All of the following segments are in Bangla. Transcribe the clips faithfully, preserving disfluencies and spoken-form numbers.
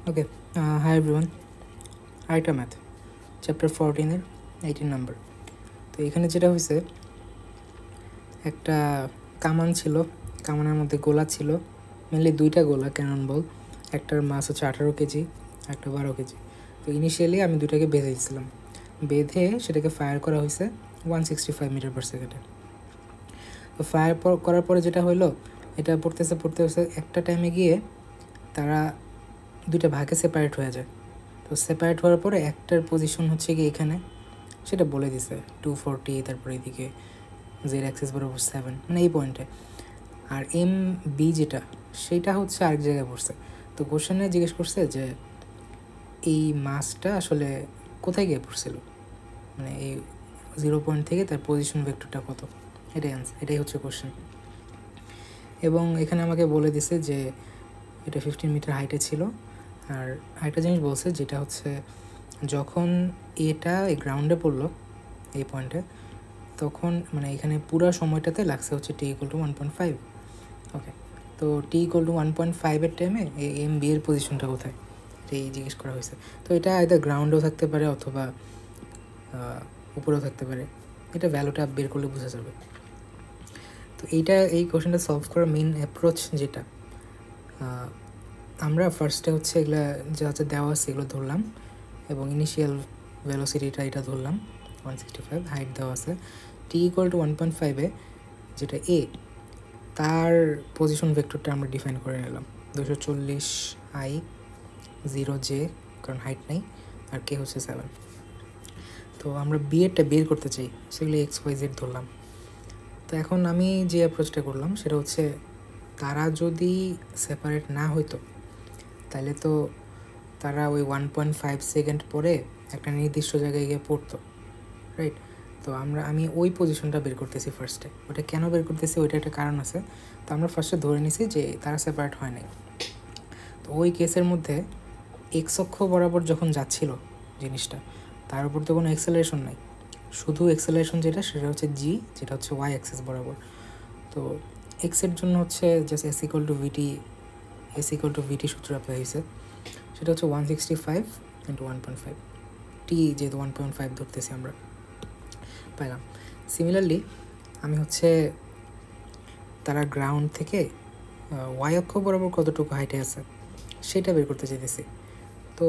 ওকে, হাই এভরিওয়ান, আরেকটা ম্যাথ চ্যাপ্টার ফোরটিনের এইটিন নাম্বার। তো এখানে যেটা হয়েছে, একটা কামান ছিল, কামানের মধ্যে গোলা ছিল, মেনলি দুইটা গোলা ক্যানন বল, একটার মাস হচ্ছে আঠারো কেজি, একটা বারো কেজি। তো ইনিশিয়ালি আমি দুটাকে বেঁধে দিয়েছিলাম, বেঁধে সেটাকে ফায়ার করা হয়েছে one sixty five metre per সেকেন্ডে। তো ফায়ার করার পরে যেটা হলো, এটা পড়তেছে পড়তে হচ্ছে একটা টাইমে গিয়ে তারা দুইটা ভাগে সেপারেট হয়ে যায়। তো সেপারেট হওয়ার পরে একটার পজিশন হচ্ছে কি এখানে, সেটা বলে দিছে টু ফোরটি, তারপরে এদিকে জেড অ্যাক্সিস বরাবর সেভেন, মানে এই পয়েন্টে। আর এম বি যেটা, সেইটা হচ্ছে আরেক জায়গায় পড়ছে। তো কোশ্চেনে জিজ্ঞেস করছে যে এই মাসটা আসলে কোথায় গিয়ে পড়ছিল, মানে এই জিরো পয়েন্ট থেকে তার পজিশন ভেক্টরটা কত, এটাই আনসার, এটাই হচ্ছে কোশ্চেন। এবং এখানে আমাকে বলে দিছে যে এটা ফিফটিন মিটার হাইটে ছিল। আর আরেকটা জিনিস বলছে, যেটা হচ্ছে যখন এটা এই গ্রাউন্ডে পড়লো এই পয়েন্টে, তখন মানে এখানে পুরো সময়টাতে লাগছে হচ্ছে t equal to one point five. Okay, তো t equal to one point ফাইভের টাইমে এই এম বি এর পজিশনটা কোথায়, এই জিজ্ঞেস করা হয়েছে। তো এটা আইদার গ্রাউন্ডেও থাকতে পারে অথবা উপরেও থাকতে পারে, এটা ভ্যালুটা বের করলে বোঝা যাবে। তো এইটা এই কোশ্চেনটা সলভ করার মেইন অ্যাপ্রোচ যেটা, আমরা ফার্স্টে হচ্ছে এগুলো যা যা দেওয়া আছে এগুলো ধরলাম, এবং ইনিশিয়াল ভেলোসিটিটা এটা ধরলাম ওয়ান সিক্সটি ফাইভ, হাইট দেওয়া আছে t equal to one point ফাইভে, যেটা এ, তার পজিশন ভেক্টরটা আমরা ডিফাইন করে নিলাম দুশো চল্লিশ আই, জিরো জে, কারণ হাইট নেই, আর কে হচ্ছে সেভেন। তো আমরা বি এরটা বের করতে চাই, সেগুলো এক্স ওয়াই জেড ধরলাম। তো এখন আমি যে অ্যাপ্রোচটা করলাম সেটা হচ্ছে, তারা যদি সেপারেট না হইতো তাহলে তো তারা ওই ওয়ান পয়েন্ট ফাইভ সেকেন্ড পরে একটা নির্দিষ্ট জায়গায় গিয়ে পড়তো, রাইট? তো আমরা আমি ওই পজিশনটা বের করতেছি ফার্স্টে। ওটা কেন বের করতেছি, ওইটা একটা কারণ আছে। তো আমরা ফার্স্টে ধরে নিছি যে তারা সেপারেট হয় নাই। তো ওই কেসের মধ্যে এক্স অক্ষ বরাবর যখন যাচ্ছিল জিনিসটা, তার উপর তো কোনো অ্যাক্সেলারেশন নাই, শুধু অ্যাক্সেলারেশন যেটা সেটা হচ্ছে জি, যেটা হচ্ছে ওয়াই অ্যাক্সিস বরাবর। তো এক্সের জন্য হচ্ছে just s equal to v t, s equal to v t সূত্র অ্যাপ্লাই হয়েছে, সেটা হচ্ছে one sixty five into one point five, t যেহেতু ওয়ান পয়েন্ট ফাইভ ধরতেছি আমরা, পাইলাম। সিমিলারলি আমি হচ্ছে তারা গ্রাউন্ড থেকে ওয়াই অক্ষ বরাবর কতটুকু হাইটে আছে সেটা বের করতে চাইতেছি। তো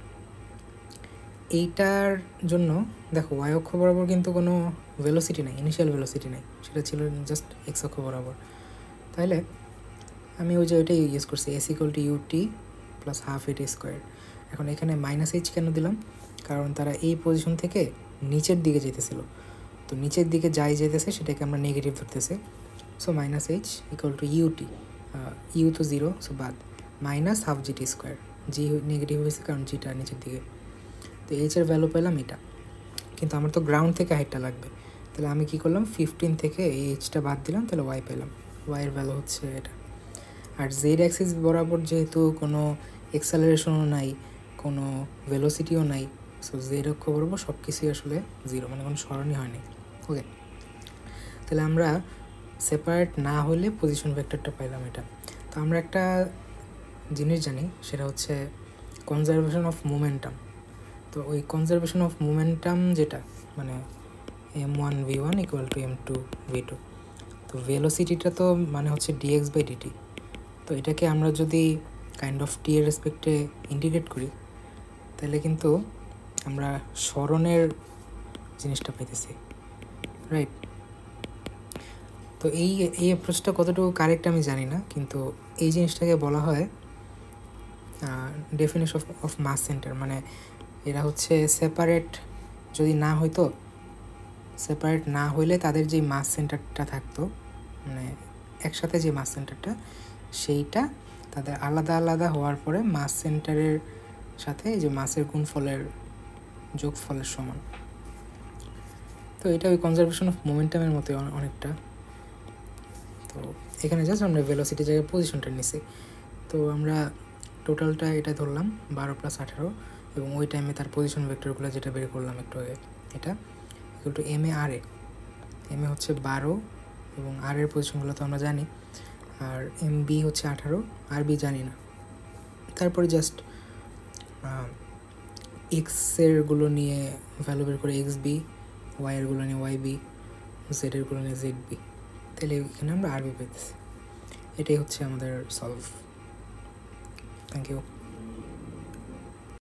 এইটার জন্য দেখো, ওয়াই অক্ষ বরাবর কিন্তু কোনো ভেলোসিটি নেই, ইনিশিয়াল ভেলোসিটি নেই, সেটা ছিল জাস্ট এক্স অক্ষ বরাবর। তাহলে আমি ওই যে ওইটাই ইউজ করছি, s equal to u t plus half ইটি স্কোয়ার। এখন এখানে মাইনাস এইচ কেন দিলাম, কারণ তারা এই পজিশন থেকে নিচের দিকে যেতেছিল, তো নিচের দিকে যাই যেতেছে সেটাকে আমরা নেগেটিভ ধরতেছি। So minus h equal to u t, u তো জিরো, সো বাদ, minus half g t square, g negative হয়েছে কারণ জিটা নিচের দিকে। তো এইচের ভ্যালু পেলাম এটা, কিন্তু আমার তো গ্রাউন্ড থেকে হাইটটা লাগবে। তাহলে আমি কী করলাম, ফিফটিন থেকে এই এইচটা বাদ দিলাম, তাহলে ওয়াই পেলাম, ওয়াইয়ের ভ্যালু হচ্ছে এটা। আর জেড অ্যাক্সিস বরাবর যেহেতু কোনো এক্সেলারেশনও নাই, কোনো ভেলোসিটিও নাই, সো জেড অক্ষ বরাবর সব কিছুই আসলে জিরো, মানে কোনো স্মরণই হয়নি। ওকে, তাহলে আমরা সেপারেট না হলে পজিশন ভেক্টরটা পাইলাম এটা। তো আমরা একটা জিনিস জানি, সেটা হচ্ছে কনজারভেশন অফ মোমেন্টাম। তো ওই কনজারভেশন অফ মোমেন্টাম যেটা, মানে m one v one equal to m two v two, তো ভেলোসিটিটা তো মানে হচ্ছে ডিএক্স বাই ডিটি। তো এটাকে আমরা যদি কাইন্ড অফ টি এর রেসপেক্টে ইন্টিগ্রেট করি, তাহলে কিন্তু আমরা স্মরণের জিনিসটা পাইতেছি, রাইট? তো এই এই অ্যাপ্রোচটা কতটুকু কারেক্ট আমি জানি না, কিন্তু এই জিনিসটাকে বলা হয় definition of of mass centre. মানে এরা হচ্ছে সেপারেট যদি না হইতো, সেপারেট না হইলে তাদের যে মাস সেন্টারটা থাকতো, মানে একসাথে যে মাস সেন্টারটা, সেইটা তাদের আলাদা আলাদা হওয়ার পরে মাস সেন্টারের সাথে এই যে মাসের গুণফলের যোগফলের সমান। তো এটা ওই কনজারভেশন অফ মোমেন্টামের মতো অনেকটা। তো এখানে জাস্ট আমরা ভেলোসিটি জায়গায় পজিশনটা নিছি। তো আমরা টোটালটা এটা ধরলাম বারো প্লাস আঠারো, এবং ওই টাইমে তার পজিশন ভেক্টরগুলো যেটা বের করলাম একটু আগে, এটা equal to m a r a. M a হচ্ছে বারো, এবং আর এর পজিশনগুলো তো আমরা জানি, আর এম বি হচ্ছে আঠারো, আর বি জানি না। তারপরে জাস্ট এক্সেরগুলো নিয়ে ভ্যালু বের করে এক্স বি, ওয়াইয়েরগুলো নিয়ে ওয়াই বি, জেডেরগুলো নিয়ে জেড বি, তাহলে এখানে আমরা আরবি পেতেছি। এটাই হচ্ছে আমাদের সলভ। Thank you.